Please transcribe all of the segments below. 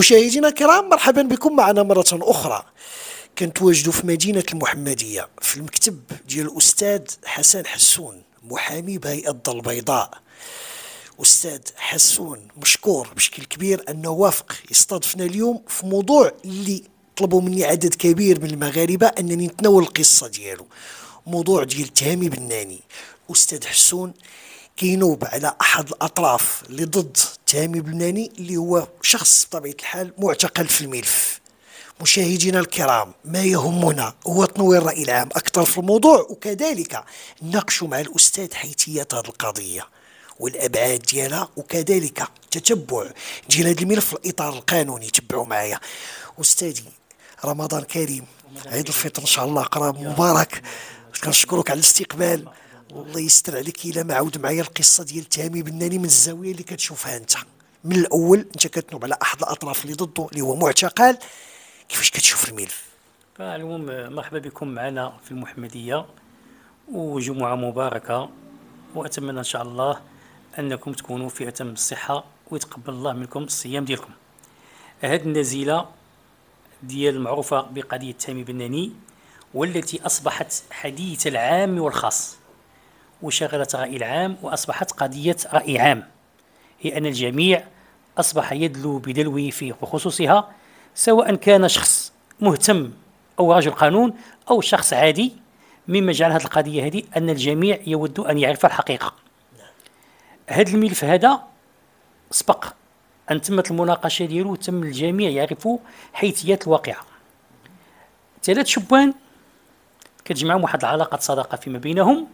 مشاهدينا الكرام، مرحبا بكم معنا مرة أخرى. كنتواجدوا في مدينة المحمدية في المكتب ديال الأستاذ حسن حسون، محامي بهيئة الدار البيضاء. أستاذ حسون مشكور بشكل كبير أنه وافق يستضيفنا اليوم في موضوع اللي طلبوا مني عدد كبير من المغاربة أنني نتناول القصة ديالو، موضوع ديال تهامي بناني. أستاذ حسون كينوب على أحد الأطراف اللي ضد تهامي بناني، اللي هو شخص بطبيعة الحال معتقل في الملف. مشاهدينا الكرام، ما يهمنا هو تنوير الرأي العام أكثر في الموضوع، وكذلك نناقش مع الأستاذ حيثيات هذه القضية والأبعاد ديالها، وكذلك تتبع ديال هذا الملف في الإطار القانوني. تبعوا معايا. أستاذي، رمضان كريم، عيد الفطر إن شاء الله قراب مبارك. كنشكرك على الاستقبال، والله يستر عليك إلا ما عاود معايا القصة ديال تهامي بناني من الزاوية اللي كتشوفها أنت. من الأول أنت كتنوب على أحد الأطراف اللي ضده اللي هو معتقل، كيفاش كتشوف الملف؟ المهم مرحبا بكم معنا في المحمدية، وجمعة مباركة، وأتمنى إن شاء الله أنكم تكونوا في أتم الصحة ويتقبل الله منكم الصيام ديالكم. هذه النزيلة ديال المعروفة بقضية تهامي بناني، والتي أصبحت حديث العام والخاص، وشغلت رأي العام وأصبحت قضية رأي عام، هي أن الجميع أصبح يدلو بدلوه في خصوصها، سواء كان شخص مهتم أو رجل قانون أو شخص عادي، مما جعل هذه القضية هذه أن الجميع يود أن يعرف الحقيقة. هذا الملف هذا سبق أن تمت المناقشة ديالو، تم الجميع يعرفوا حيثيات الواقعة. 3 شبان كتجمعهم واحد العلاقة صداقة فيما بينهم.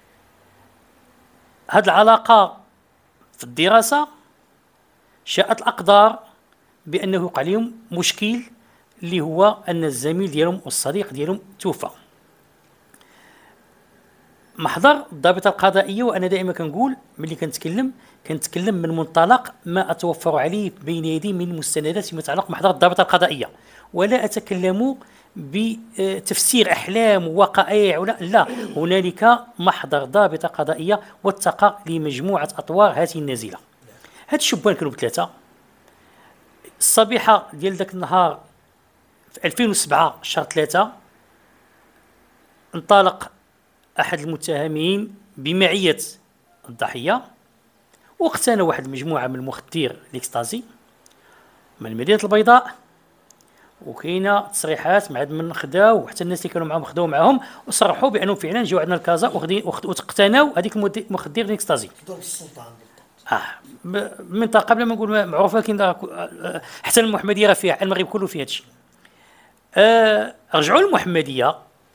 هذه العلاقة في الدراسة شاءت الأقدار بأنه يوقع لهم مشكل، اللي هو أن الزميل ديالهم والصديق ديالهم توفى. محضر الضابطة القضائية، وأنا دائما كنقول ملي كنتكلم من منطلق ما أتوفر عليه بين يدي من مستندات فيما يتعلق بمحضر الضابطة القضائية، ولا أتكلم بتفسير أحلام ووقائع، لا، هنالك محضر ضابطة قضائية واتقى لمجموعة أطوار هذه النزيلة. هاد الشبان كانوا ب3. الصبيحة ديال ذاك النهار في 2007 شهر 3 انطلق أحد المتهمين بمعية الضحية، واقتنى واحد المجموعة من المخدر الإكستازي من مدينة البيضاء، وكاينه تصريحات مع من خداو، وحتى الناس اللي كانوا معهم خداو معهم وصرحوا بانهم فعلا جاوا عندنا لكازا واقتناو هذيك المخدر الإكستازي. منطقه قبل ما نقول معروفه، كاين حتى المحمديه راه فيها، المغرب كله فيه هادشي. رجعوا للمحمديه.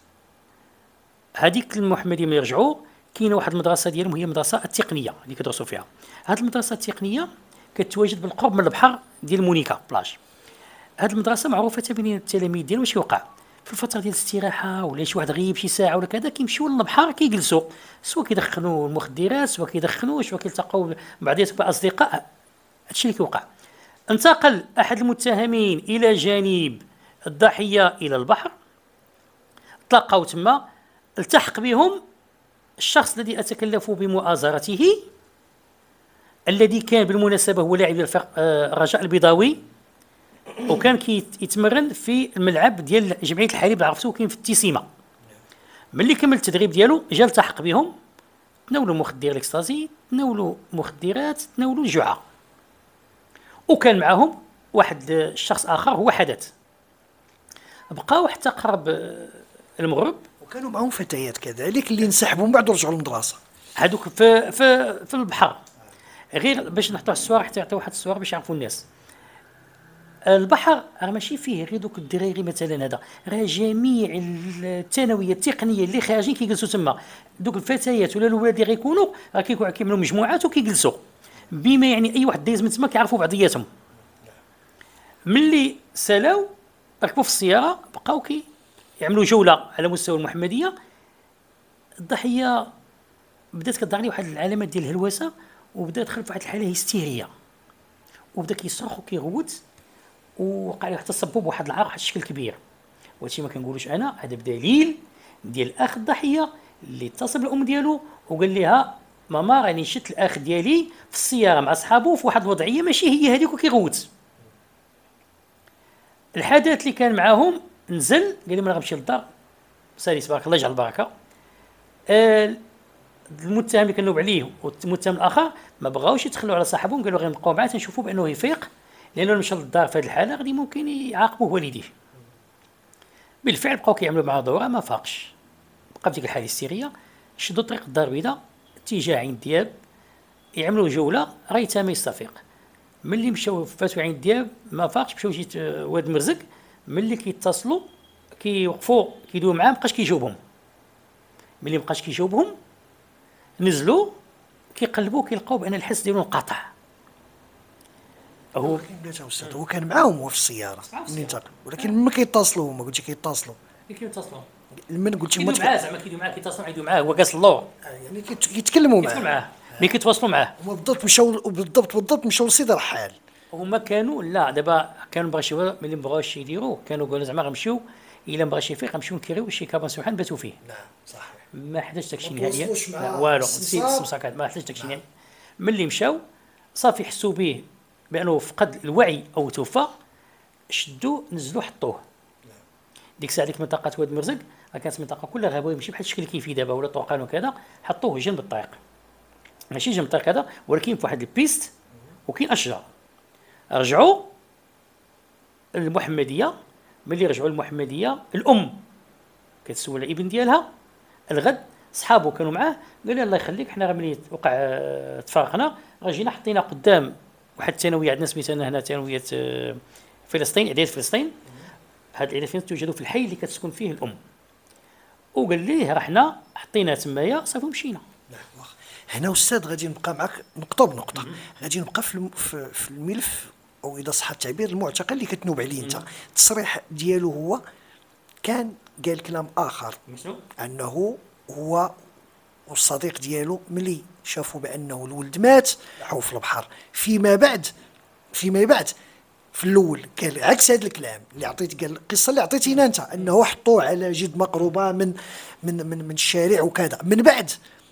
هذيك المحمديه ملي رجعوا كاينه واحد المدرسه ديالهم، هي المدرسه التقنيه اللي كيدرسوا فيها. هذه المدرسه التقنيه كتواجد بالقرب من البحر ديال مونيكا بلاج. هذه المدرسه معروفه بين التلاميذ ديالهم. واش كيوقع في الفتره ديال الاستراحه ولا شي واحد غيب شي ساعه ولا كذا، كيمشيو للبحر كيجلسوا، سواء كيدخنوا المخدرات، سواء كيدخنوا، سواء كيلتقوا بعضياتهم باصدقاء. هادشي اللي كيوقع. انتقل احد المتهمين الى جانب الضحيه الى البحر، تلاقاو تما، التحق بهم الشخص الذي اتكلف بمؤازرته، الذي كان بالمناسبه هو لاعب الفرق الرجاء البيضاوي، وكان كيتمرن في الملعب ديال جمعيه الحليب اللي عرفتو كاين في التيسيمه. ملي كمل التدريب ديالو جا التحق بهم، تناولوا مخدر الاكستازي، تناولوا مخدرات، تناولوا الجعه، وكان معهم واحد الشخص اخر هو حدث. بقاو حتى قرب المغرب، وكانوا معهم فتيات كذلك اللي انسحبوا من بعد ورجعوا للمدرسه. هذوك في البحر، غير باش نحطوا الصور حتى يعطيو واحد الصور باش يعرفوا الناس. البحر راه ماشي فيه غير دوك الدراري مثلا، هذا راه جميع الثانويه التقنيه اللي خارجين كيجلسوا تما. دوك الفتيات ولا الاولاد اللي غيكونوا راه كيعملوا مجموعات وكيجلسوا، بما يعني اي واحد دايز من تما كيعرفوا بعضياتهم. ملي سالاو ركبوا في السياره، بقاو يعملوا جوله على مستوى المحمديه. الضحيه بدات كتظهر لي واحد العلامات ديال الهلوسه، وبدا دخل في واحد الحاله هستيريه، وبدا كيصرخ وكيغوت، ووقع ليه حتى الصبوب بواحد العار، واحد الشكل كبير. وهادشي ما كنقولوش انا، هذا بدليل ديال الاخ الضحيه اللي اتصل بالام ديالو وقال لها ماما راني شت الاخ ديالي في السياره مع صحابو في واحد الوضعيه ماشي هي هذيك وكيغوت. الحدث اللي كان معاهم نزل قال لهم انا غنمشي للدار سالي تبارك الله يجعل البركه. المتهم اللي كنوب عليه والمتهم الاخر ما بغاوش يتخلوا على صاحبهم، قالوا غير نبقاو معاه تنشوفوا بانه يفيق، لانه مشى للدار في هذه الحاله غادي ممكن يعاقبوه والديه. بالفعل بقاو كيعملوا معاه دوره ما فاقش، بقى في ديك الحاله الهستيريه. شدوا طريق الدار البيضاء اتجاه عين دياب، يعملوا جوله غاية ما يستفيق. ملي مشاو فاتوا عين دياب ما فاقش، مشاو جيت واد مرزق، ملي كيتصلوا كيوقفوا كيدويو معاه مابقاش كيجاوبهم. ملي مابقاش كيجاوبهم نزلوا كيقلبوا كيلقاو بان الحس ديالو انقطع. هو استاذ هو كان معاهم هو في السياره منين انتقل، ولكن ما كيتصلوا هما قلتي كيتصلوا كيتصلوا من قلتي كيدويو معاه، زعما كيدويو معاه كيتصلوا يدويو معاه، هو جالس اللور يعني كيتكلموا معاه ملي كيتواصلوا معاه. هما بالضبط مشاو لسيد رحال. هما كانوا لا دابا كانوا بغاو ملي مبغاوش يديروا كانوا قالوا زعما غنمشيو الا مبغاش يفيق غنمشيو نكريو شي كابان سبحان نباتوا فيه. نعم صحيح. ما حداش داكشي نهائيا والو السمساكات ما حداش داكشي نهائيا. ملي مشاو صافي حسوا به بانه فقد الوعي او توفى، شدوه نزلوا حطوه. ديك الساعه ديك منطقه واد مرزق كانت منطقه كلها غابه ماشي بحال الشكل كيف دابا ولا طوقان وكذا، حطوه جنب الطريق ماشي جنب الطريق هذا ولكن في واحد البيست وكاين اشجار. رجعوا المحمديه، ملي رجعوا المحمديه الام كتسول الابن ديالها الغد صحابه كانوا معاه قال لي الله يخليك حنا ملي وقع تفارقنا راه جينا حطينا قدام واحد الثانويه عندنا سميتها هنا ثانويه فلسطين، اعداديه فلسطين. هاد الاعداديه توجد في الحي اللي كتسكن فيه الام، وقال ليه راه حنا حطينا تمايا صافي ومشينا. هنا استاذ غادي نبقى معك نقطه بنقطه، غادي نبقى في الملف او اذا صح التعبير المعتقل اللي كتنوب عليه انت. التصريح ديالو هو كان قال كلام اخر انه هو والصديق ديالو ملي شافوا بانه الولد مات راحوا في البحر. فيما بعد في الاول قال عكس هذا الكلام اللي عطيت، قال القصه اللي عطيتينا انت انه حطوه على جد مقربه من الشارع وكذا. من بعد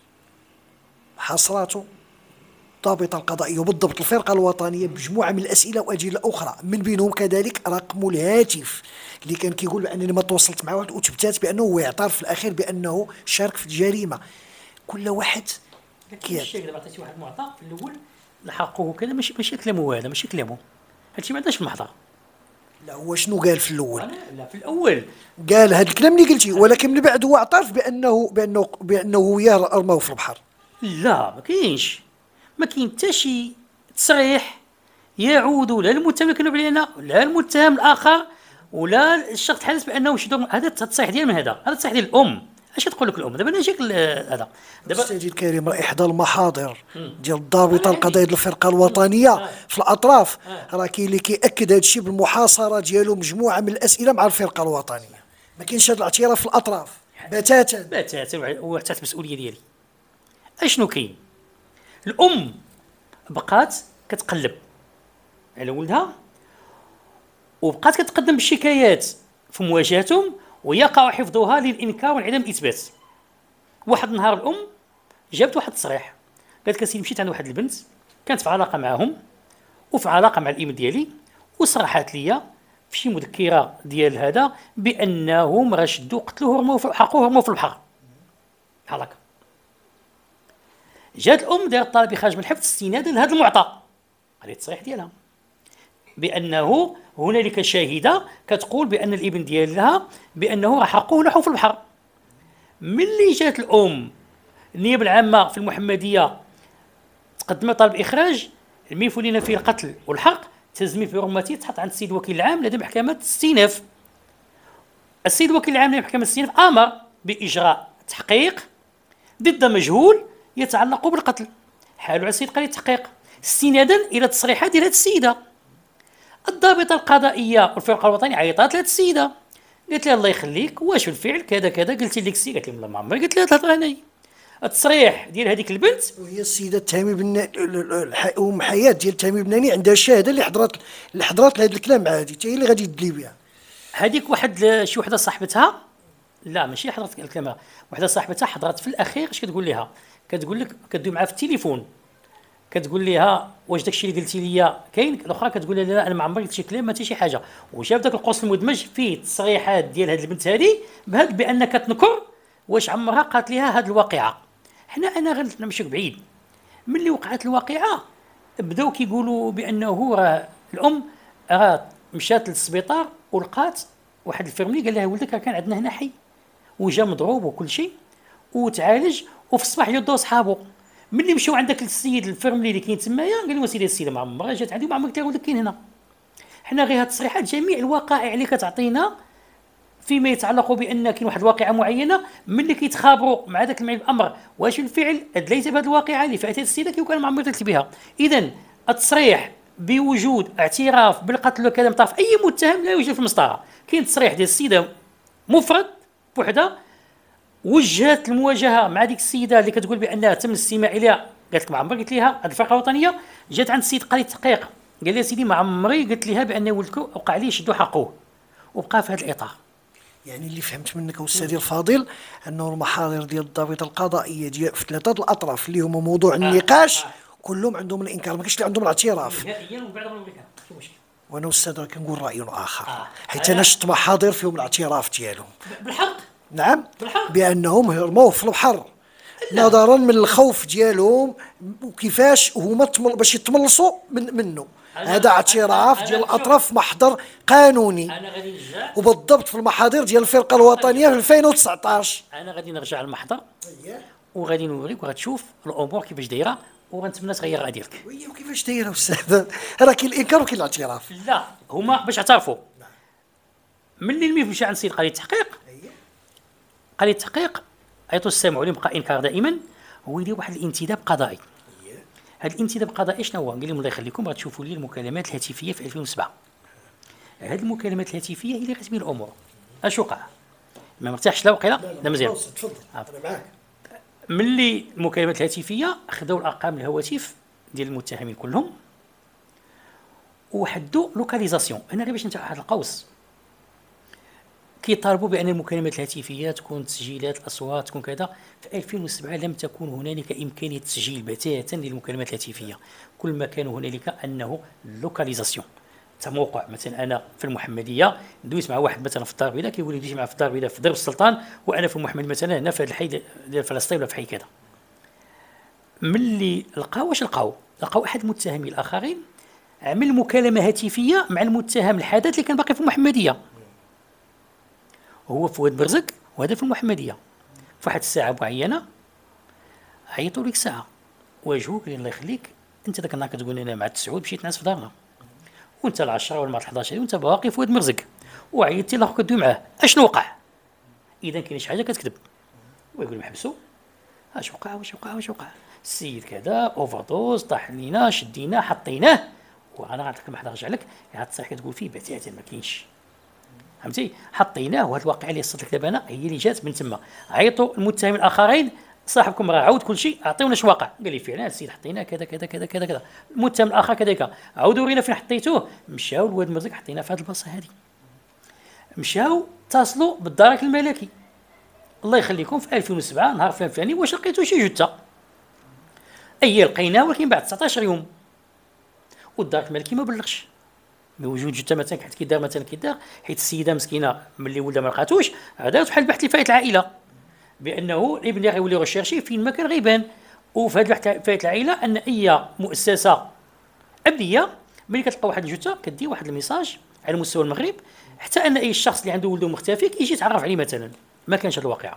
حاصراته الضابطه القضائيه وبالضبط الفرقه الوطنيه بمجموعه من الاسئله واجوبه اخرى، من بينهم كذلك رقم الهاتف اللي كان كيقول بانني ما تواصلت مع واحد وتبتات بانه هو اعترف في الاخير بانه شارك في الجريمه. كل واحد الشيء دابا عطيتي واحد المعطى في الاول لحقوه كذا ماشي كلامه هذا ماشي كلامه، هادشي ما عندناش في المحضر. لا هو شنو قال في الاول؟ لا في الاول قال هذا الكلام اللي قلتي، ولكن من بعد هو اعترف بانه وياه رماوه في البحر. لا ما كاين حتى شي تصريح يعود لا المتهم اللي كانوا علينا لا المتهم الاخر ولا الشخص تحدث بانه شدوا. هذا التصريح ديال من هذا التصريح ديال الام. اش تقول لك الام دابا؟ انا جاك هذا دابا سيدي الكريم، راه احدى المحاضر ديال الضابطه القضائيه ديال الفرقه الوطنيه في الاطراف راه كاين اللي كياكد هذا الشيء بالمحاصره ديالو مجموعه من الاسئله مع الفرقه الوطنيه. ما كاينش هذا الاعتراف في الاطراف بتاتا وحتى المسؤوليه ديالي. اشنو كاين؟ الام بقات كتقلب على ولدها وبقات كتقدم بالشكايات في مواجهتهم ويقع حفظها للانكار وانعدام الاثبات. واحد النهار الام جابت واحد التصريح قالت لك سيدي مشيت عند واحد البنت كانت في علاقه معاهم وفي علاقه مع الابن ديالي وصرحت لي في شي مذكره ديال هذا بانهم راه شدوا قتلوه حقوه في البحر بحال هكا. جات الام دارت طلب اخراج من الحبس استنادا لهذا المعطى، هذه التصريح ديالها بانه هنالك شاهده كتقول بان الابن ديالها بانه راه حقه لحو في البحر. ملي جات الام النيابه العامه في المحمديه تقدمت طلب اخراج الملف لنا فيه القتل والحرق تزميل في رمتي تحط عند السيد الوكيل العام لدى محكمه الاستئناف. السيد الوكيل العام لمحكمه الاستئناف امر باجراء تحقيق ضد مجهول يتعلق بالقتل حالوا على السيد قضيه التحقيق استنادا الى تصريحات ديال هذه السيده. الضابطه القضائيه والفرقه الوطنيه عيطات لهذه السيده قالت لها الله يخليك واش بالفعل كذا كذا قلتي لك السي؟ قالت لها ما عمري قلت لها تهضر هنايا. التصريح ديال هذيك البنت وهي السيده تهامي ام حياه ديال تهامي بناني عندها الشهاده اللي حضرت لهذا الكلام عادي حتى هي اللي غادي تدلي بها. هذيك واحد شي وحده صاحبتها لا ماشي حضرت الكلام، وحده صاحبتها حضرت في الاخير اش كتقول لها؟ كتقول لك كدوي معها في التليفون كتقول لها واش داكشي اللي قلتي لي كاين، الاخرى كتقول لها لا انا ما عمري قلت شي كلام ما حتى شي حاجه. وشاف داك القوس المدمج فيه تصريحات ديال هاد البنت هذه بان كتنكر واش عمرها قالت لها هاد الواقعه. انا غنمشيو بعيد. ملي وقعت الواقعه بداو كيقولوا بانه راه الام راه مشات للسبيطار ولقات واحد الفيرمي قال لها ولدك راه كان عندنا هنا حي وجا مضروب وكل شيء وتعالج، وفي الصباح يردوا صحابه. ملي مشاو عندك السيد الفيرملي اللي كاين تمايا قال لهم سيدي السيده ما عمرها جات عندي وما عمرك ولدك كاين هنا. حنا غير هاد التصريحات جميع الوقائع اللي كتعطينا فيما يتعلق بان كاين واحد الواقعه معينه، ملي كيتخابروا مع ذاك المعنى بالامر واش بالفعل ادليت بهذه الواقعه اللي فاتت السيده كان ما عمرك قلت بها. اذا التصريح بوجود اعتراف بالقتل وكذا من طرف اي متهم لا يوجد في المسطره. كاين تصريح ديال السيده مفرد بوحدها وجهت المواجهه مع ديك السيده اللي كتقول بانها تم الاستماع اليها، قالت لك ما عمري قلت لها هذه الفرقه الوطنيه. جات عند السيد قال التحقيق قال لي سيدي ما عمري قلت لها بان ولدك وقع لي شدوا حقه، وبقى في هذا الاطار. يعني اللي فهمت منك استاذي الفاضل انه المحاضر ديال الضابط القضائيه ديال في ثلاثه الاطراف اللي هما موضوع النقاش كلهم عندهم الانكار، ما كاينش اللي عندهم الاعتراف. نهائيا وبعضهم الانكار شو مشكل. وانا استاذ كنقول راي اخر حيت انا شفت محاضر فيهم الاعتراف ديالهم بالحق. نعم بالحق. بانهم هرموا في البحر نظرا من الخوف ديالهم وكيفاش هما باش يتملصوا منه. هذا اعتراف ديال الاطراف محضر قانوني. انا غادي نرجع وبالضبط في المحاضر ديال الفرقه الوطنيه في 2019. انا غادي نرجع للمحضر وغادي نوريك وغتشوف الامور كيفاش دايره وغنتمنى تغير الراي ديالك. وكيفاش دايره استاذ؟ راه كاين الانكار وكاين الاعتراف. لا هما باش اعترفوا. ملي الملف مشى عند السيد قال التحقيق قال التحقيق عيطوا السامع عليهم بقى انكار دائما هو يدير واحد الانتداب قضائي. هذا الانتداب القضائي شنو هو؟ قال لهم الله يخليكم غتشوفوا لي المكالمات الهاتفيه في 2007. هذه المكالمات الهاتفيه هي اللي غتبين الامور. اش وقع؟ ما مرتاحش لا وقيلا لا مزيان. تفضل انا معاك. ملي المكالمات الهاتفيه خداو الارقام الهواتف ديال المتهمين كلهم وحدوا لوكاليزاسيون. انا غير باش نتاع واحد القوس كيطالبوا بان المكالمات الهاتفيه تكون تسجيلات الاصوات تكون كذا. في 2007 لم تكن هنالك امكانيه تسجيل بتاتا للمكالمات الهاتفيه، كل ما كان هنالك انه لوكاليزاسيون. موقع مثلا انا في المحمديه دويت مع واحد مثلا في الدار البيضاء كيقول لي دويت مع في الدار البيضاء في درب السلطان وانا في المحمد مثلا هنا في هذا الحي ديال فلسطين ولا في حي كذا. ملي لقاو واش لقاو احد المتهمين الاخرين عمل مكالمه هاتفيه مع المتهم الحدث اللي كان باقي في المحمديه، هو في واد برزق وهذا في المحمديه. في واحد الساعه معينه عيطوا لك ساعه واجهوك قال الله يخليك انت ذاك النهار كتقول لنا مع التسعود مشيت نعس في دارنا وانت ال10 ولا مع ال11 وانت باقي في واد مرزق وعيطتي لاخوك كدوي معاه اشنو وقع؟ اذا كاين شي حاجه كتكذب. ويقول محبسوا اش وقع واش وقع السيد كذا اوفر دوز طاح لينا شديناه حطيناه. وانا غنعطيك المحضر نرجع لك هاد الصحيح كتقول فيه بتاتا ما كاينش فهمتي. حطيناه وهاد الواقعه اللي صدت لك دابا انا هي اللي جات من تما. عيطوا المتهمين الاخرين صاحبكم راه عاود كل شيء عطيونا اش واقع. قال لي فعلا السيد حطيناه كذا كذا كذا كذا كذا. المتهم الاخر كذلك عاودوا ورينا فين حطيتوه. مشاو لواد مرزق حطيناه في هذه البلاصه هذه. مشاو اتصلوا بالدرك الملكي الله يخليكم في 2007 نهار فلان فلاني واش لقيتوا شي جثه. اي لقيناه ولكن بعد 19 يوم والدرك الملكي ما بلغش بوجود جثه مثلا حيت كيدار مثلا كيدار حيت السيده مسكينه ملي ولدها ما لقاتوش هذا بحال البحث لفائت العائله بانه الابن اللي غيولي ريشيرشي فين ما كان غيبان. وفي هذا البحث لفائت العائله ان اي مؤسسه امنيه ملي كتلقى واحد الجثه كدير واحد الميساج على مستوى المغرب حتى ان اي شخص اللي عنده ولده مختفي كيجي يتعرف عليه مثلا. ما كانش هذه الواقعه.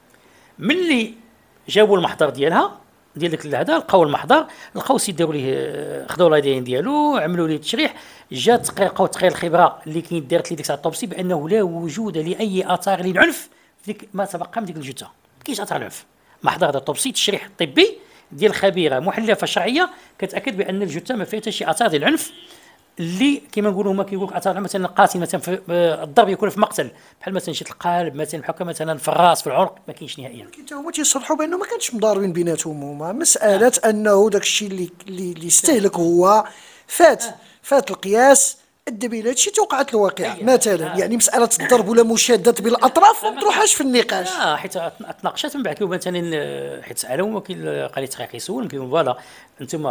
ملي جابوا المحضر ديالها ديال داك هذا لقاو المحضر لقاو السيد داروا ليه خداو الادين ديالو عملوا ليه التشريح. جات لقاو تقرير الخبره اللي كاين دارت ليه ديك الطوبسي بانه لا وجود لاي اثار للعنف فيك ما تبقى من ديك الجثه. ما كاينش اثار العنف. محضر هذا الطوبسي تشريح طبي ديال خبيره محلفه شرعيه كتاكد بان الجثه ما فيها حتى شي اثار ديال العنف اللي كما نقولوا هما كيقول لك اثار مثلا قاتل مثلا في الضرب يكون في مقتل بحال مثلا شي القلب مثلا بحال مثلا في الراس في العنق ما كاينش نهائيا. حتى هما تيصرحوا بانه ما كانش مضاربين بيناتهم هما مساله انه داك الشيء اللي استهلك هو فات القياس ادى بين هذا الشيء توقعت الواقعه مثلا. يعني مساله الضرب ولا مشاده بالاطراف ما تروحش في النقاش. حيت تناقشات من بعد مثلا حيت سالهم وكيل قال لي تحقيق يسول كيقول فوالا انتم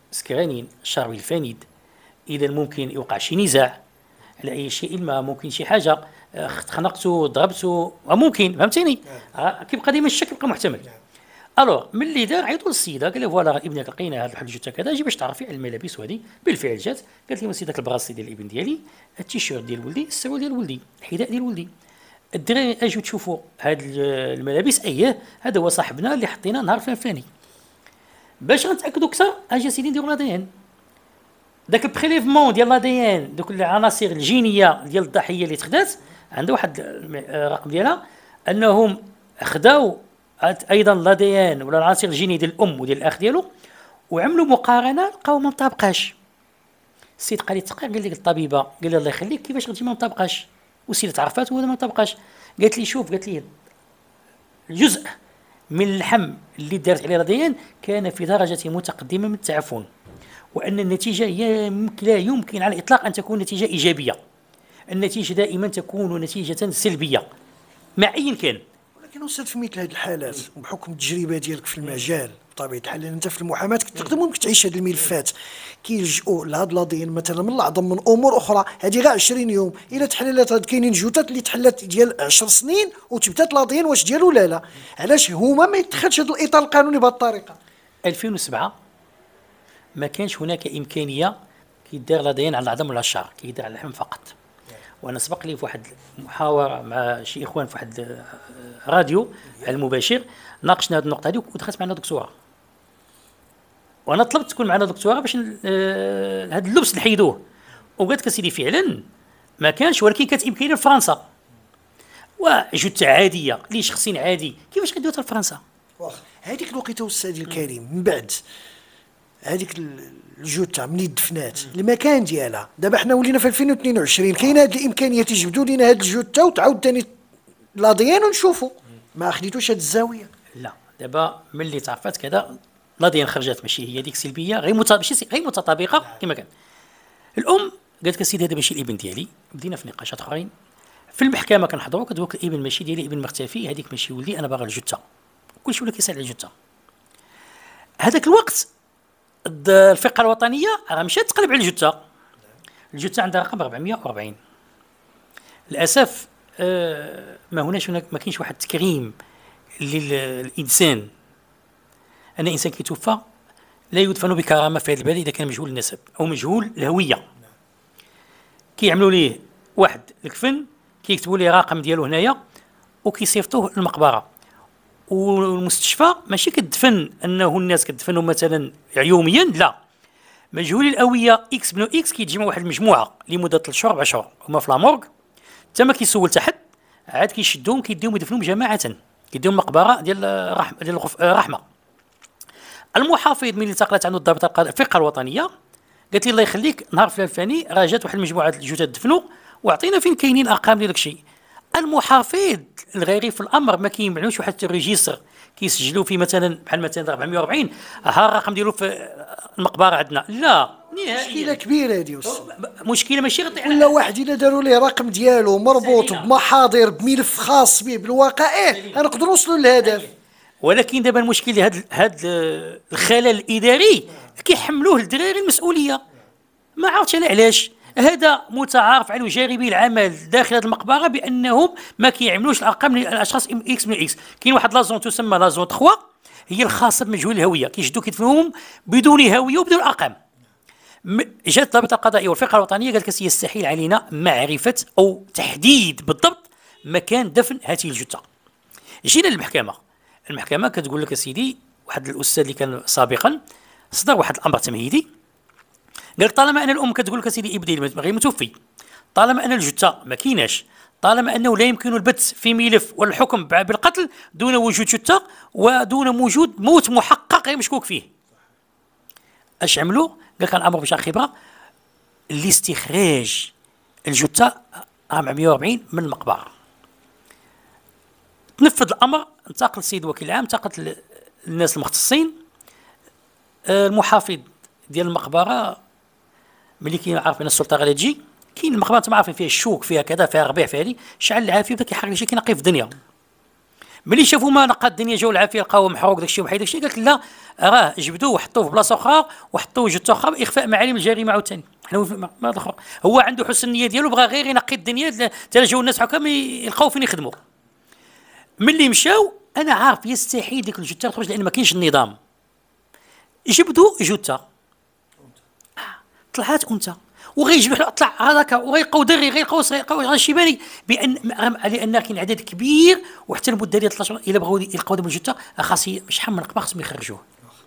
سكرانين الشعبي الفانيد، اذا ممكن يوقع شي نزاع على اي شيء، ما ممكن شي حاجه خنقته ضربته ممكن، فهمتيني؟ كيبقى ديما الشك يبقى محتمل. الوغ ملي دار عيطوا للسيده قال لها فوالا ابنك لقينا هذا الجثه كذا، جي باش تعرفي على الملابس، وهذه بالفعل جات قالت لي سيدك البراسي ديال الابن ديالي، التيشيرت ديال ولدي، السروال ديال ولدي، الحذاء ديال ولدي. الدراري اجوا تشوفوا هاد الملابس، اييه هذا هو صاحبنا اللي حطيناه نهار فلان فلاني. باش غنتاكدوا اكثر اجا سيدي نديروا لاديان، داك البريليفمون ديال لاديان، دوك العناصر الجينيه ديال الضحيه اللي تخدات عنده واحد الرقم ديالها، انهم خداو ايضا لاديان ولا العناصر الجينيه ديال الام وديال الاخ ديالو، وعملوا مقارنه لقاو ما مطابقاش. السيد قال لي تقرا، قال لي الطبيبه، قال لي الله يخليك كيفاش قلتي ما مطابقاش؟ والسيده تعرفات وهذا ما مطابقاش. قالت لي شوف، قالت لي الجزء من اللحم اللي دارت عليه لاديان كان في درجه متقدمه من التعفن، وان النتيجه لا يمكن على الاطلاق ان تكون نتيجه ايجابيه، النتيجه دائما تكون نتيجه سلبيه مع اي كان. ولكن استاذ في مثل هذه الحالات وبحكم التجربه ديالك في المجال بطبيعه الحال، لان انت في المحاماه كتقدر ممكن تعيش هذه الملفات، كيلجؤوا لهاد لادين مثلا من الاعظم من امور اخرى، هذه غير 20 يوم الا تحللت. هاد كاينين جثث اللي تحلت ديال 10 سنين وتبدات لادين واش ديالو ولا لا. علاش هما ما يدخلش هذا الاطار القانوني بهذه الطريقه؟ 2007 ما كانش هناك امكانيه كيدار لادين على العظم ولا الشعر، كيدار على اللحم فقط. وانا سبق لي في واحد المحاوره مع شي اخوان في واحد راديو على المباشر، ناقشنا هذه النقطه هذه ودخلت معنا دكتوره، وانا طلبت تكون معنا دكتوره باش هذا اللبس نحيدوه، وقالت لك سيدي فعلا ما كانش، ولكن كانت امكانيه لفرنسا وجثه عاديه لشخص عادي، كيفاش غيدوها لفرنسا؟ هذيك الوقيته استاذي الكريم من بعد هذيك الجثه مني دفنات المكان ديالها، دابا حنا ولينا في 2022 كاينه هذه الامكانيه تجبدوا لنا هذه الجثه وتعاود ثاني لاديان ونشوفوا، ما خديتوش هذه الزاويه؟ لا دابا ملي تعرفت كذا لاديان خرجت، ماشي هي ديك سلبيه غير غير متطابقه كما كان. الام قالت لك سيدي هذا ماشي الابن ديالي، بدينا في نقاشات اخرين في المحكمه كنحضروا، كتقول لك الابن ماشي ديالي، ابن مختفي، هذيك ماشي ولدي، انا باغي الجثه، كلشي ولا كيسال على الجثه. هذاك الوقت الفقه الوطنيه راه مشات تقلب على الجثه، الجثه عندها رقم 440. للاسف هناك ما كاينش واحد التكريم للانسان، ان الانسان كيتوفى لا يدفن بكرامه في هذا البلد اذا كان مجهول النسب او مجهول الهويه. كيعملوا ليه واحد الكفن، كيكتبوا ليه رقم ديالو هنايا وكيصيفطوه للمقبره، والمستشفى ماشي كتدفن انه الناس كتدفنوا مثلا يوميا، لا، مجهول الهويه اكس بنو اكس كيتجمعوا واحد المجموعه لمده 3 شهور 4 شهور هما في لامورغ، تما كيسول تحت، عاد كيشدوهم كيديهم يدفنوهم جماعه، كيديهم مقبره ديال الرحمه. المحافظ ملي التقلت عنده الضابطه الفقه الوطنيه قالت لي الله يخليك نهار فلان فلاني راه جات واحد المجموعه الجثث دفنوا وعطينا فين كاينين الارقام ديال داكشي. المحافظ الغيري في الامر ما كيمعنوش واحد الريجستر كيسجلوا فيه مثلا بحال مثلا 440 ها الرقم ديالو في المقبره عندنا، لا نهائيا. مشكله كبيره هذه، مشكله ماشي غطي ولا واحد الا داروا ليه رقم ديالو مربوط بمحاضر بملف خاص به بالوقائع غنقدروا نوصلوا للهدف. ولكن دابا المشكل هذا الخلل الاداري كيحملوه الدراري المسؤوليه، ما عرفتش انا علاش. هذا متعارف على جانبي العمل داخل هذه المقبره بانهم ما كيعملوش الارقام للاشخاص اكس من اكس. كاين واحد لازون تسمى لازون 3 هي الخاصه بمجهول الهويه، كيشدوا كيدفنوهم بدون هويه وبدون ارقام. جات الضابطه القضائيه والفقه الوطنيه قالت لك يستحيل علينا معرفه او تحديد بالضبط مكان دفن هذه الجثه. جينا للمحكمه، المحكمه كتقول لك سيدي واحد الاستاذ اللي كان سابقا صدر واحد الامر تمهيدي، قال لك طالما ان الام كتقول لك سيدي ابني غير متوفي، طالما ان الجثه ما كايناش، طالما انه لا يمكن البت في ملف والحكم بالقتل دون وجود جثه ودون وجود موت محقق غير مشكوك فيه، اش عملوا؟ قال لك الامر بشرع خبره لاستخراج الجثه 440 من المقبره. تنفذ الامر، انتقل السيد وكيل العام، انتقلت الناس المختصين. المحافظ ديال المقبره ملي كيعرف ان السلطه غادي تجي، كاين المقبره انتم عارفين فيها الشوك فيها كذا فيها ربيع فيها هذه، شعل العافيه بدا كيحرك شي كينقي في الدنيا. ملي شافوا ما لقى الدنيا جاو العافيه لقاوه محروق داكشي وحيد داكشي، قالت لا راه جبدوه وحطوه في بلاصه اخرى وحطوه جثه اخرى اخفاء معالم الجريمه عاوتاني. حنا ما الاخر هو عنده حسن النيه ديالو، بغى غير ينقي الدنيا حتى جاو الناس حكام يلقاو فين يخدموا. ملي مشاو انا عارف يستحيل ديك الجثه تخرج لان ما كاينش النظام. جبدوا جثه طلعت انثى وغيجبدوا طلع هذاك وغيلقاو دري غيلقاو شيباني لان كاين عدد كبير وحتى المده ديال 13 الا بغاو يلقاو دابا الجثه خاص شحال من رقبه خاصهم يخرجوه.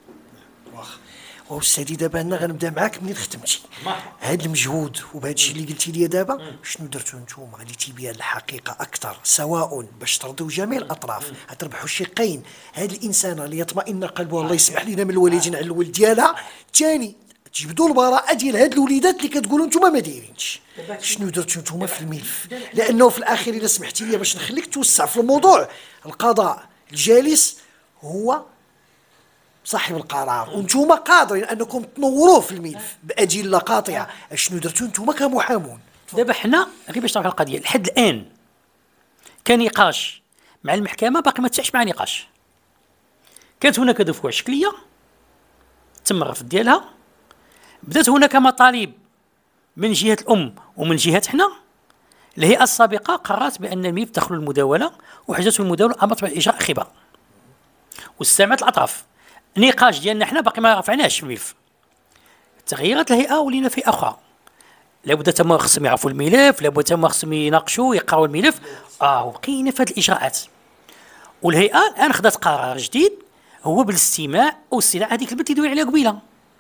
واستاذي دابا انا غنبدا معاك منين ختمتي. هذا المجهود وبهذا الشيء اللي قلتي لي دابا شنو درتوا نتوما غادي تيبيان الحقيقه اكثر، سواء باش ترضيو جميع الاطراف تربحوا الشقين. هذه الانسانه اللي يطمئن قلبها الله يسمح لنا من الوالدين على الولد ديالها، ثاني تجبدوا البراءه ديال هاد الوليدات اللي كتقولوا نتوما ما دايرينش. شنو درتوا نتوما في الملف؟ لانه في الاخير الا سمحتي لي باش نخليك توسع في الموضوع، القضاء الجالس هو صاحب القرار وانتم قادرين انكم تنوروه في الملف بادله قاطعه. شنو درتوا انتم كمحامون؟ دابا حنا غير باش نعرف القضيه لحد الان كنقاش مع المحكمه باقي ما تسعش مع نقاش. كانت هناك دفوع شكليه تم الرفض ديالها، بدات هناك مطالب من جهه الام ومن جهه حنا. الهيئه السابقه قررت بان الملف تخلو المداوله وحجزته المداوله امرت باجراء خبر واستمعت الاطراف. النقاش ديالنا حنا باقي ما رفعناش في الملف. تغيرت الهيئه ولينا في اخرى، لابد تما خصهم يعرفوا الملف، لابد تما خصهم يناقشوا يقراوا الملف. وبقينا في هذه الاجراءات. والهيئه الان خدات قرار جديد هو بالاستماع او استدعاء هذيك البنت اللي دوي عليها قبيله.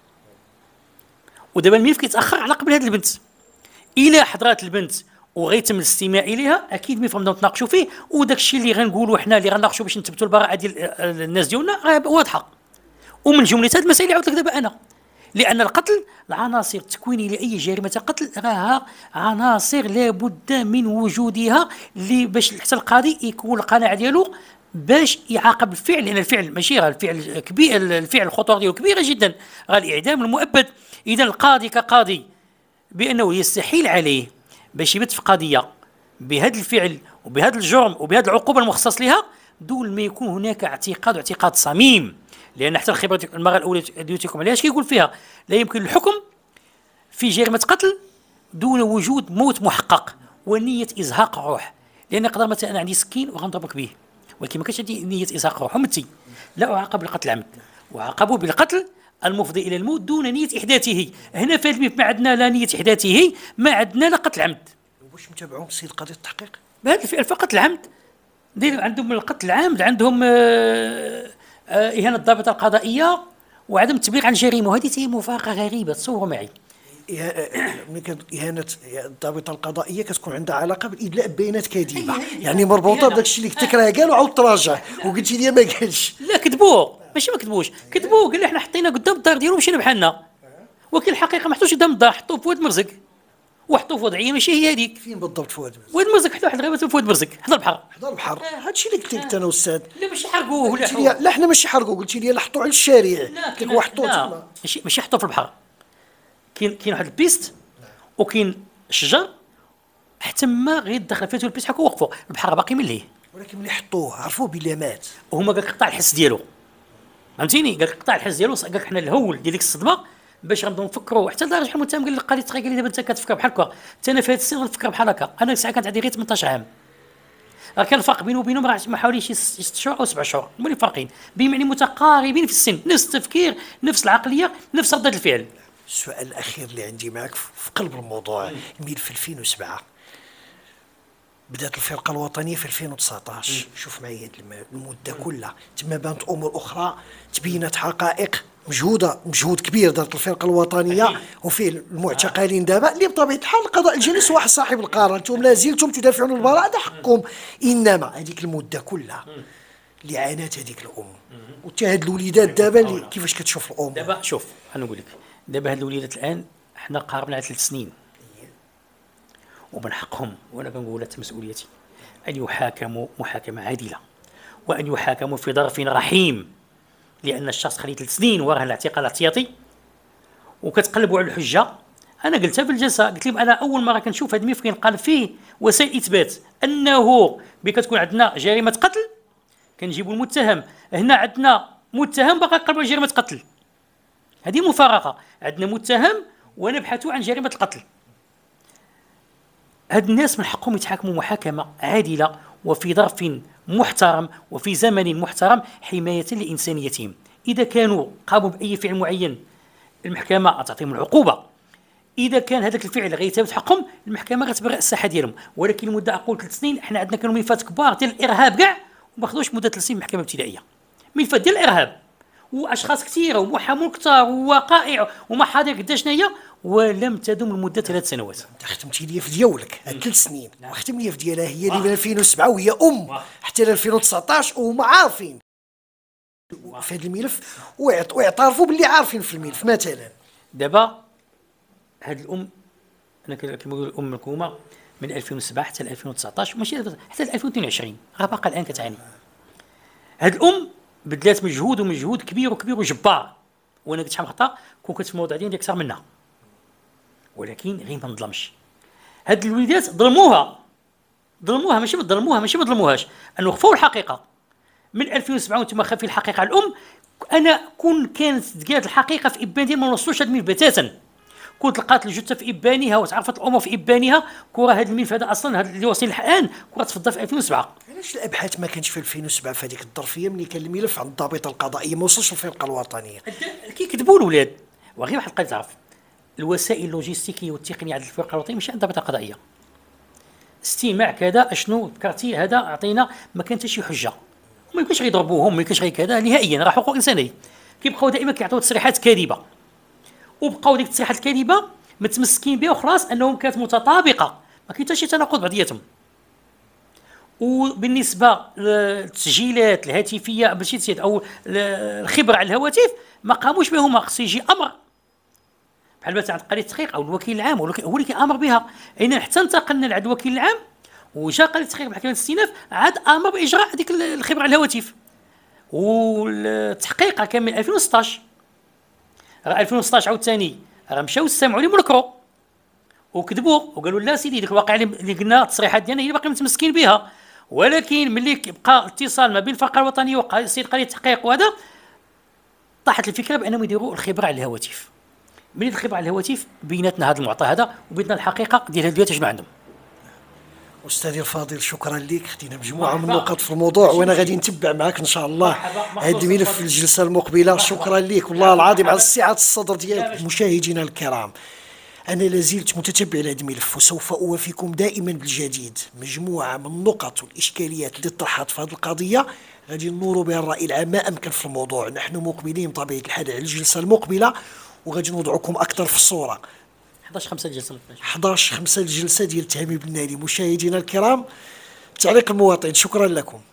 ودابا الملف كيتاخر على قبل هذه البنت. الى حضرات البنت وغيتم الاستماع اليها اكيد الملف غنبداو نتناقشوا فيه، وداك الشيء اللي غنقولوا حنا اللي غنناقشوا باش نثبتوا البراءه ديال الناس ديالنا واضحه. ومن جمله هذه المسائل اللي عاودت لك دابا انا، لان القتل العناصر التكوينيه لاي جريمه قتل راها عناصر لابد من وجودها باش حتى القاضي يكون القناعه ديالو باش يعاقب الفعل، لان الفعل ماشي راه الفعل كبير، الفعل الخطوره ديالو كبيره جدا، راه الاعدام المؤبد. اذا القاضي كقاضي بانه يستحيل عليه باش يبت في قضيه بهذا الفعل وبهذا الجرم وبهذه العقوبه المخصص لها دون ما يكون هناك اعتقاد صميم. لان حتى الخبره المره الاولى ديوتيكم عليها اش كيقول فيها؟ لا يمكن الحكم في جريمه قتل دون وجود موت محقق ونيه ازهاق الروح. لان يقدر مثلا انا عندي سكين وغنضربك به، ولكن ما كانش عندي نيه ازهاق الروح. ومتي لا اعاقب بالقتل العمد، وعاقبوا بالقتل المفضي الى الموت دون نيه احداثه. هنا في هذا ما عندنا لا نيه احداثه، ما عندنا لا قتل العمد. واش متابعون سيد قضيه التحقيق؟ بهذا الفعل فقط العمد عندهم القتل العمد، عندهم إهانة الضابطة القضائية وعدم التبليغ عن جريمة. وهذه هي مفارقة غريبة. تصوروا معي إهانة الضابطة القضائية كتكون عندها علاقة بالإدلاء ببيانات كاذبة، يعني مربوطة بداك الشيء اللي كنت راه قال وعاود تراجع وقلتي لي ما قالش. لا كذبوا، ماشي ما كذبوش، كذبوا. قال لي حنا حطينا قدام الدار ديالهم مشينا بحالنا، ولكن الحقيقة ما حطوش قدام الدار، حطوه في واد مرزق وحطوه في وضعيه ماشي هي هذيك. فين بالضبط فؤاد مرزق؟ واد مرزق حتى واحد الغابه في واد مرزق حدا البحر. حدا البحر. هادشي اللي قلت لك انا استاذ. لا ماشي حرقوه ولا لا حنا ماشي حرقوه، قلتي لي لا حطوه على الشارع. قلت لك وحطوه تما. ماشي حطوه في البحر. كاين واحد البيست وكاين الشجر حتى ما غير دخل فيه البيست حكوا وقفوا، البحر باقي من ليه. ولكن ملي حطوه عرفوا بلي مات. وهما قال لك قطع الحس ديالو، فهمتيني؟ قال لك قطع الحس ديالو، قال لك حنا الهول ديال ديك الصدمه باش غنبداو نفكروا. حتى لدرجه شحال المتهم قال لي القاضي قال لي دابا انت كتفكر بحال هكا، حتى انا في هذا السن غنفكر بحال هكا. انا ساعه كانت عندي غير 18 عام، راه كان الفرق بينه وبينهم راه ما حوالي شي 6 شهور او 7 شهور، هما اللي فارقين بهم، يعني متقاربين في السن، نفس التفكير نفس العقليه نفس ردة الفعل. السؤال الاخير اللي عندي معك في قلب الموضوع، الملف في 2007 بدات الفرقه الوطنيه في 2019. شوف معايا المده كلها، تما بانت امور اخرى، تبينت حقائق، مجهود كبير دارت الفرقه الوطنيه وفيه المعتقلين دابا اللي بطبيعه الحال القضاء الجليس واحد صاحب القرار، انتم لا زلتم تدافعون البراءه، هذا حقكم. انما هذيك المده كلها اللي عانات هذيك الام وتا هاد الوليدات دابا اللي كيفاش كتشوف الام؟ دابا شوف انا نقول لك، دابا هاد الوليدات الان حنا قاربنا على 3 سنين ومن حقهم، وانا كنقول مسؤوليتي ان يحاكموا محاكمه عادله وان يحاكموا في ظرف رحيم، لان الشخص خلي 3 سنين وراه الاعتقال الاحتياطي وكتقلبوا على الحجه. انا قلتها في الجلسه، قلت لهم انا اول مره كنشوف هذا الملف كينقال فيه وسائل اثبات انه كتكون عندنا جريمه قتل كنجيبوا المتهم. هنا عندنا متهم باقي قرب جريمه قتل، هذه مفارقه. عندنا متهم ونبحث عن جريمه القتل. هاد الناس من حقهم يتحاكموا محاكمه عادله وفي ظرف محترم وفي زمن محترم حمايه لانسانيتهم. اذا كانوا قاموا باي فعل معين المحكمه تعطيهم العقوبه. اذا كان هذاك الفعل غير ثابت حقهم المحكمه غتبرئ الساحه ديالهم. ولكن المده اقول 3 سنين. احنا عندنا كانوا ملفات كبار ديال الارهاب كاع وما خذوش مده 3 سنين محكمه ابتدائيه. ملفات ديال الارهاب واشخاص كثيره ومحامون كثار ووقائع ومحاضر قداش هي ولم تدم لمده 3 سنوات. انت ختمتي لي في ديالك هاد 3 سنين وختم لي في ديالها هي اللي من 2007 وهي حتى ل 2019 وهما عارفين في هذا الملف واعترفوا باللي عارفين في الملف. مثلا دابا هاد الام، انا كنقول الام ملكومه من 2007 حتى ل 2019 ماشي حتى ل 2022 راه باقا الان كتعاني. هاد الام بذلات مجهود كبير وجبار، وانا قلت شحال من خطا كون كنت في الموضوع ديالي اكثر منها، ولكن غير ما نظلمش. هاد الوليدات ظلموها ماشي ما ظلموهاش، انه خفوا الحقيقه. من 2007 وانتم خافين الحقيقه على الام. انا كون كانت تقالت الحقيقه في ابان ديال ما نوصلوش هاد الملف بتاتا، كنت لقات الجثه في ابانها وتعرفت الامور في ابانها. كره هذا الملف هذا اصلا هذا اللي وصل الان كره تفضل في 2007. علاش الابحاث ما كانش في 2007 في هذيك الظرفيه ملي كان الملف عند الضابطه القضائيه ما وصلش للفرقه الوطنيه؟ كيكذبوا الاولاد. وغير واحد القضيه تعرف، الوسائل اللوجستيكيه والتقنيه عند الفرقه الوطنيه ماشي عند الضابطه القضائيه. استماع كذا اشنو ذكرتي هذا اعطينا، ما كان حتى شي حجه. وما يمكنش غيضربوهم، ما يمكنش غير كذا نهائيا، راه حقوق انسانيه. كيبقاو دائما كيعطيو تصريحات كاذبه، وبقاو ديك التصريحات الكاذبه متمسكين بها وخلاص انهم كانت متطابقه، ما كاين حتى شي تناقض بعضياتهم. وبالنسبه للتسجيلات الهاتفيه باش تسيد او الخبره على الهواتف ما قاموش بهما. خص يجي امر بحال مثلا عند قضيه التحقيق او الوكيل العام هو اللي كيامر بها. اين حتى انتقلنا لعند الوكيل العام وجا قضيه التحقيق بحكم الاستئناف عاد امر باجراء هذيك الخبره على الهواتف. والتحقيق كان من 2016. راه 2016 عاوتاني راه مشاو استمعوا لي منكروا وكذبوا وقالوا لا سيدي ديك الواقع اللي قلنا التصريحات ديالنا هي باقي متمسكين بها. ولكن ملي بقى اتصال ما بين الفرقه الوطنيه وسيد قضيه التحقيق وهذا طاحت الفكره بانهم يديروا الخبره على الهواتف. ملي الخبره على الهواتف بيناتنا هذا المعطى هذا وبيناتنا الحقيقه ديال هاد البيوت شنو عندهم. أستاذي الفاضل شكرا لك، خدينا مجموعة من النقط في الموضوع وأنا غادي نتبع معك إن شاء الله هذا الملف في الجلسة المقبلة. شكرا لك والله العظيم على سعة الصدر ديالك. مشاهدينا الكرام، أنا لازلت متتبع لهذا الملف وسوف أوافيكم دائما بالجديد. مجموعة من النقط والإشكاليات اللي طرحت في هذه القضية غادي نوروا بها الرأي العام ما أمكن في الموضوع. نحن مقبلين بطبيعة الحال على الجلسة المقبلة وغادي نوضعكم أكثر في الصورة. 11/5 الجلسه 11/5 الجلسة ديال تهامي بن نالي. مشاهدينا الكرام، تعليق المواطن. شكرا لكم.